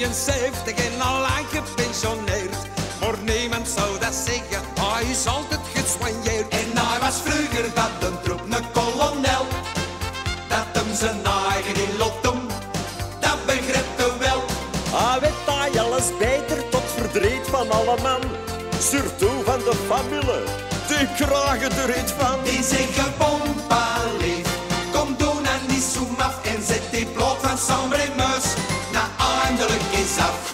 73 en al lang gepensioneerd. Maar niemand zou dat zeggen, hij is altijd gesoigneerd. En hij was vroeger dat een troep, een kolonel. Dat hem zijn eigen in lot doen, dat begrijpt hij wel. Hij weet hij alles beter tot verdriet van alle man. Surtout van de familie, die krijgen er iets van. Die zeggen bompa lief, kom doen en niet zo maf. En zet die plot van Sambre Meus, na eindelijk is af.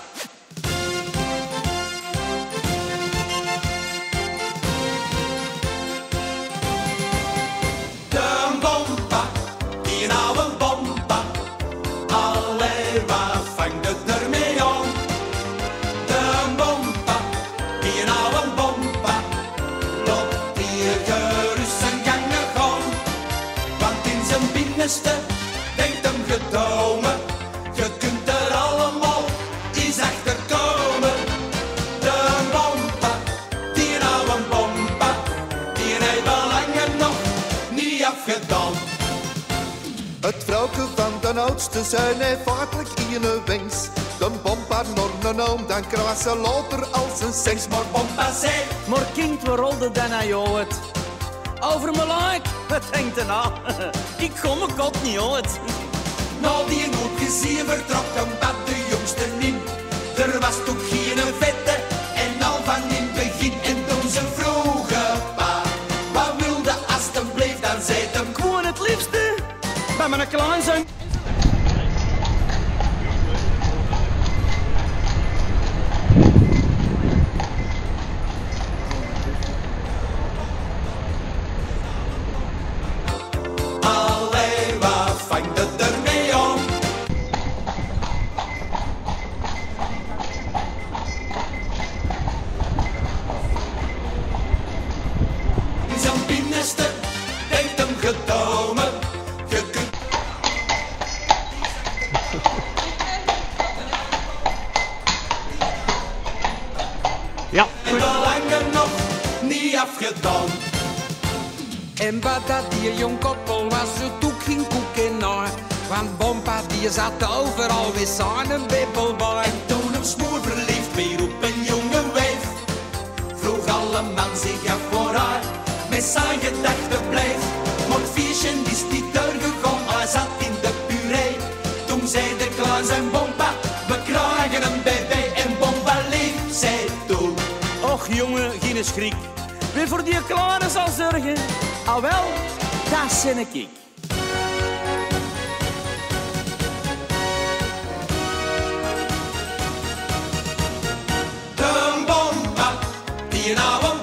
De bompa, die oude bompa, allee, waar vangt het ermee aan? De bompa, die oude bompa, loopt hier gerust zijn gangen gaan. Want in zijn binnenste denkt hem gedomen, je kunt er allemaal eens achter komen. De bompa, die oude bompa, die heeft al lang nog niet afgedaan. Het vrouwke van de oudste zijn heeft vaartelijk in een wens. De bompa naar een oom, dan krijgt ze later als een seks. Maar bompa zei, Maar kind, waar rolde dan aan jou het? Over mijn like, wat denkt er nou? Ik kom mijn kop niet uit. nou die een goed gezien vertrok hem bad de jongste in. Er was toch geen vette en al van in het begin. En toen ze vroegen, pa, wat wilde alstublieft, dan zei hem Gewoon het liefste, bij mijn klein zijn. allee, wat vangt het ermee aan? In zijn binnenste denkt hem gedomen, je kunt Ja. en al lang nog niet afgedaan. En wat dat die jong koppel was, het ook geen koek in naar. Want bompa die zat overal weer aan een bibbel bij. En toen hem smoor verliefd weer op een jonge wijf, vroeg alle man zich af voor haar, met zijn gedachten bleef. Maar het feestje is niet doorgegaan, hij zat in de puree. Toen zei de klein zijn bompa, we krijgen een baby. En bompa lief zei toen, Och jongen, geen schrik. Wie voor die kleine zal zorgen? Ah wel, dat ben ik. de bompa, die oude